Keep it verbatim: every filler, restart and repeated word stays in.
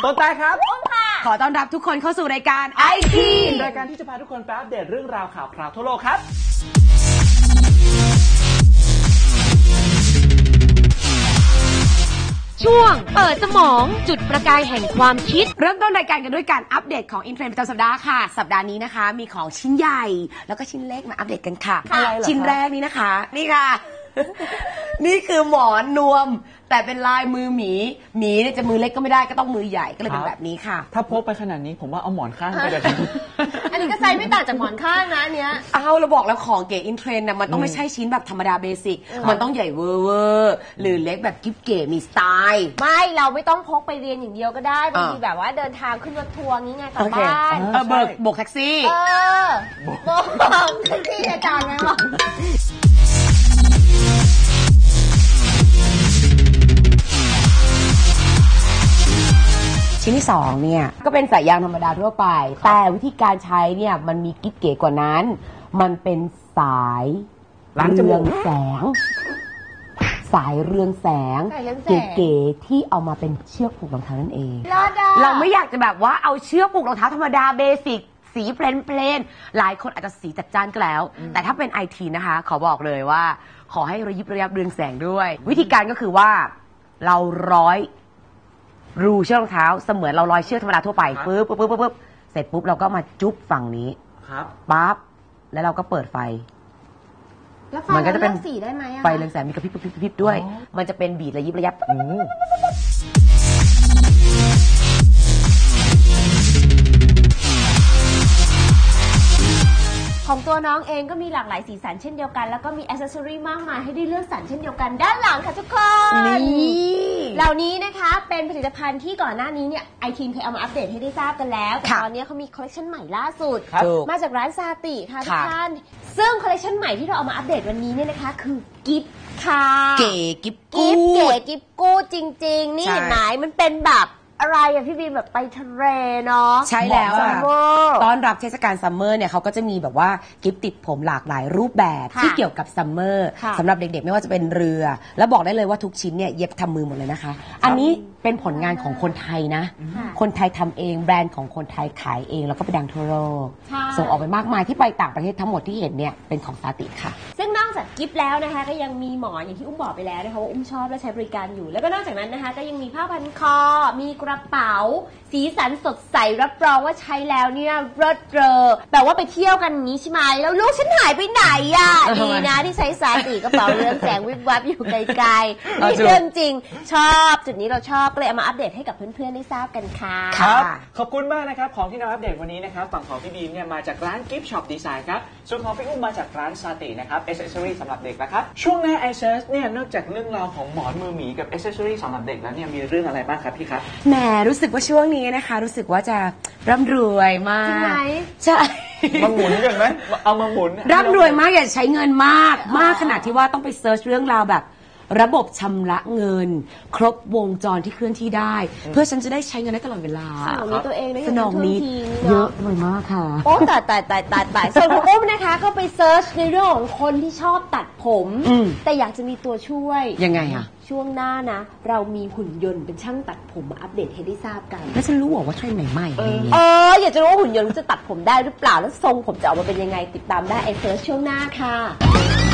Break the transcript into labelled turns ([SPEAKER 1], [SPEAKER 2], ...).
[SPEAKER 1] ต้นตายครับ
[SPEAKER 2] ต้นค่ะ
[SPEAKER 3] ขอต้อนรับทุกคนเข้าสู่รายการ ไอ ที
[SPEAKER 1] รายการที่จะพาทุกคนไปอัปเดตเรื่องราวข่าวคราวทั่วโลกครับ
[SPEAKER 2] ช่วงเปิดสมองจุดประกายแห่งความคิด
[SPEAKER 3] เริ่มต้นรายการกันด้วยการอัปเดตของอินเทรนด์ประจำสัปดาห์ค่ะสัปดาห์นี้นะคะมีของชิ้นใหญ่แล้วก็ชิ้นเล็กมาอัปเดตกันค่ะชิ้นแรกนี้นะคะนี่ค่ะ นี่คือหมอนนวมแต่เป็นลายมือหมีหมีเนี่ยจะมือเล็กก็ไม่ได้ก็ต้องมือใหญ่ก็เลยเป็นแบบนี้ค่ะ
[SPEAKER 1] ถ้าพกไปขนาดนี้ผมว่าเอาหมอนข้างไปเลย
[SPEAKER 2] อันนี้ก็ไซส์ไม่ต่างจากหมอนข้างนะอันเนี้ย
[SPEAKER 3] เอาเราบอกแล้วของเก๋อินเทรนด์นะมันต้องไม่ใช่ชิ้นแบบธรรมดาเบสิกมันต้องใหญ่เวอร์เวอร์หรือเล็กแบบกิ๊บเก๋มีสไตล์
[SPEAKER 2] ไม่เราไม่ต้องพกไปเรียนอย่างเดียวก็ได้บางทีแบบว่าเดินทางขึ้นรถทัวร์งี้ไงกลับบ้าน
[SPEAKER 3] เออเบิกโบกแท็กซี่
[SPEAKER 2] เออโบกแท็กซี่อาจารย์ไงบอก
[SPEAKER 3] ชิ้นที่สองเนี่ยก็เป็นสายยางธรรมดาทั่วไปแต่วิธีการใช้เนี่ยมันมีกิ๊บเก๋กว่านั้นมันเป็นสายเรืองแสงสายเรืองแสงเก๋ๆที่เอามาเป็นเชือกผูกรองเท้านั่นเองเราไม่อยากจะแบบว่าเอาเชือกผูกรองเท้าธรรมดาเบสิกสีเพลนเพลนหลายคนอาจจะสีจัดจ้านก็แล้วแต่ถ้าเป็นไอทีนะคะขอบอกเลยว่าขอให้ระยิบระยับเรืองแสงด้วยวิธีการก็คือว่าเราร้อยรูเชือกรองเท้าเสมือนเราลอยเชือกธรรมดาทั่วไปปึ๊บปึ๊บปึ๊บปึ๊บเสร็จปุ๊บเราก็มาจุ๊บฝั่งนี้
[SPEAKER 1] ครับ
[SPEAKER 3] ปั๊บแล้วเราก็เปิดไฟ
[SPEAKER 2] มันก็จะเป็นสีได้ไหม
[SPEAKER 3] ไฟเรืองแสงมีกระพริบกระพริบกระพริบด้วยมันจะเป็นบีดระยิบระยับ
[SPEAKER 2] ของตัวน้องเองก็มีหลากหลายสีสันเช่นเดียวกันแล้วก็มีแอ c เซสซอรี่มากมายให้ได้เลือกสรรเช่นเดียวกันด้านหลังค่ะทุกคน
[SPEAKER 3] นี่
[SPEAKER 2] เหล่านี้นะคะเป็นผลิตภัณฑ์ที่ก่อนหน้านี้เนี่ยไอทีมเคยเอามาอัปเดตให้ได้ทราบกันแล้วแต่ตอนนี้เขามีคอลเลคชันใหม่ล่าสุดมาจากร้านซาติค่ะทุกท่านซึ่งคอลเลคชันใหม่ที่เราเอามาอัปเดตวันนี้เนี่ยนะคะคือกิฟต์ค่ะ
[SPEAKER 3] เก๋กิฟต์กู
[SPEAKER 2] ๊เก๋กิฟต์กูจริงๆนี่เห็นไหมมันเป็นแบบอะไรอะพี่บีแบบไปทะเลเนาะ
[SPEAKER 3] ใช่แล้วอะตอนรับเทศกาลซัมเมอร์เนี่ยเขาก็จะมีแบบว่ากิฟต์ติดผมหลากหลายรูปแบบที่เกี่ยวกับซัมเมอร์สำหรับเด็กๆไม่ว่าจะเป็นเรือแล้วบอกได้เลยว่าทุกชิ้นเนี่ยเย็บทำมือหมดเลยนะคะอันนี้เป็นผลงานของคนไทยนะคนไทยทำเองแบรนด์ของคนไทยขายเองแล้วก็ไปดังทั่วโลกส่งออกไปมากมายที่ไปต่างประเทศทั้งหมดที่เห็นเนี่ยเป็นของซาติค่ะ
[SPEAKER 2] ซึ่งนอกจากกิฟต์แล้วนะคะก็ยังมีหมอนอย่างที่อุ้มบอกไปแล้วนะคะว่าอุ้มชอบและใช้บริการอยู่แล้วก็นอกจากนั้นนะคะก็ยังมีผ้าพันคอมีกระเป๋าสีสันสดใสรับรองว่าใช้แล้วเนี่ยเลิศเรอแต่ว่าไปเที่ยวกันอย่างนี้ใช่ไหมแล้วลูกฉันหายไปไหนอ่ะดีนะที่ใช้ซาติกระเป๋าเรืองแสงวิบวับอยู่ไกลๆนี่เรื่องจริงชอบจุดนี้เราชอบก็เลยเอามาอัปเดตให้กับเพื่อนๆได้ทราบกันค่ะ
[SPEAKER 1] ครับขอบคุณมากนะครับของที่นำอัปเดตวันนี้นะครับฝั่งของพี่บีมเนี่ยมาจากร้าน Gift Shop Design ครับส่วนของพี่อุ้มมาจากร้านซาตินะครับ Accessory สำหรับเด็กนะครับช่วงหน้า ไอ ซี เอส เนี่ยนอกจากเรื่องราวของหมอนมือหมีกับ Accessory สำหรับเด็กแล้วเนี่ยมีเรื่องอะไรบ้างครับพี่ครับ
[SPEAKER 3] แหมรู้สึกว่าช่วงนี้นะคะรู้สึกว่าจะร่ำรวยมาก
[SPEAKER 2] จริงไหม
[SPEAKER 3] ใช่
[SPEAKER 1] มาหมุนกันไหมเอามาหมุน
[SPEAKER 3] ร่ำรวยมากอยากใช้เงินมากมากขนาดที่ว่าต้องไปเซิร์ชเรื่องราวแบบระบบชำระเงินครบวงจรที่เคลื่อนที่ได้เพื่อฉันจะได้ใช้เงินได้ตลอดเวลา
[SPEAKER 2] สนองนี้ตัวเองได้
[SPEAKER 3] สนองนี้เยอะเลยมากค่ะ
[SPEAKER 2] โอ้ตายตายตายตายตายส่วนของอุ้มนะคะก็ไปเซิร์ชในเรื่องของคนที่ชอบตัดผมแต่อยากจะมีตัวช่วย
[SPEAKER 3] ยังไงอะ
[SPEAKER 2] ช่วงหน้านะเรามีหุ่นยนต์เป็นช่างตัดผมมาอัปเดตให้ได้ทราบกัน
[SPEAKER 3] แล้วฉันรู้ว่าเทรนด์ใหม่ๆอะไรเงี้ย
[SPEAKER 2] เอออยากจะรู้ว่าหุ่นยนต์จะตัดผมได้หรือเปล่าแล้วทรงผมจะออกมาเป็นยังไงติดตามได้ไอเฟิร์สช่วงหน้าค่ะ